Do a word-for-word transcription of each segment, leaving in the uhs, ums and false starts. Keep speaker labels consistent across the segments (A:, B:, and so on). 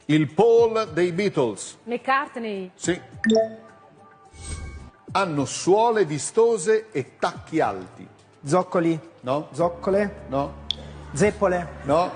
A: Il Paul dei Beatles.
B: McCartney.
A: Sì. Hanno suole vistose e tacchi alti.
C: Zoccoli.
A: No?
C: Zoccole.
A: No?
C: Zeppole.
A: No?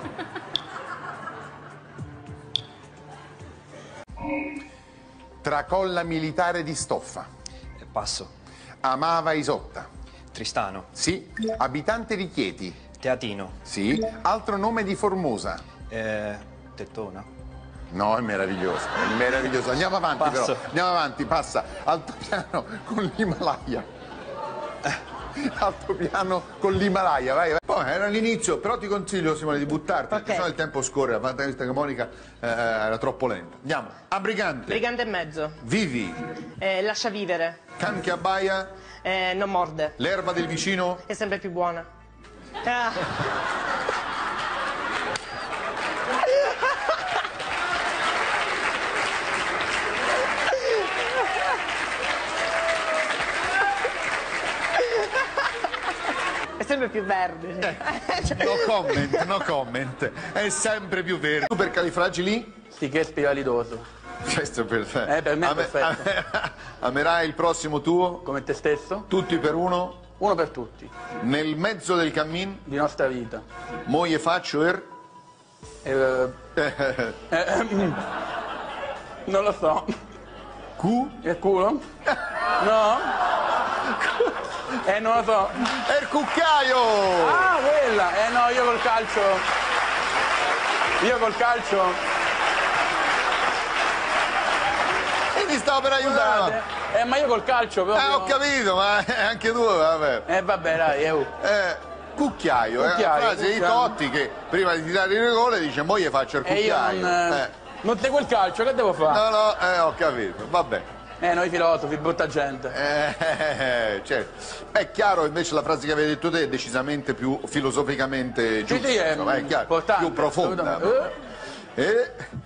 D: Tracolla militare di stoffa.
E: Passo.
D: Amava Isotta.
E: Tristano.
D: Sì. Abitante di Chieti.
E: Teatino.
D: Sì. Altro nome di Formosa.
E: Eh, Tettona.
D: No, è meraviglioso, è meraviglioso. Andiamo avanti
E: Passo.
D: però, andiamo avanti, passa. Altopiano con l'Himalaya. Altopiano con l'Himalaya, vai, vai.
A: Oh, era l'inizio, però ti consiglio, Simone, di buttarti,
F: Ok.
A: perché sennò il tempo scorre, ma vista che Monica eh, era troppo lenta. Andiamo. Abrigante.
F: Brigante e mezzo.
A: Vivi.
F: Eh, lascia vivere.
A: Can che abbaia.
F: Eh, non morde.
A: L'erba del vicino.
F: È sempre più buona. Ah. È sempre più verde.
A: No comment, no comment. È sempre più verde. Supercalifragili?
G: Sticherspiralidoso.
A: Questo è perfetto.
G: Eh, per me è
A: Ame-
G: perfetto.
A: ame- Amerai il prossimo tuo?
G: Come te stesso?
A: Tutti per uno?
G: Uno per tutti.
A: Nel mezzo del cammin?
G: Di nostra vita.
A: Moglie faccio er?
G: Eh, eh, ehm, non lo so.
A: Q?
G: Il culo? No? Eh, non lo so.
A: È il cucchiaio!
G: Ah, quella! Eh no, io col calcio. Io col calcio.
A: E ti stavo per
G: Scusate.
A: aiutare.
G: Eh, ma io col calcio proprio.
A: Eh, ho capito, ma anche tu, vabbè.
G: Eh, vabbè, dai, eh. oh.
A: Eh, cucchiaio, è
G: Cucchiaio,
A: una frase di
G: cucchiaio.
A: Totti che prima di tirare il rigore dice moglie faccio il
G: E io
A: cucchiaio.
G: non.
A: Eh.
G: Non te quel calcio, che devo fare?
A: No, no, eh, ho capito, vabbè.
G: Eh, noi filosofi, brutta gente.
A: Eh, certo. È chiaro invece la frase che avevi detto te è decisamente più filosoficamente giusta,
G: sì, è
A: insomma, è chiaro,
G: importante,
A: più profonda.
G: assolutamente.
A: E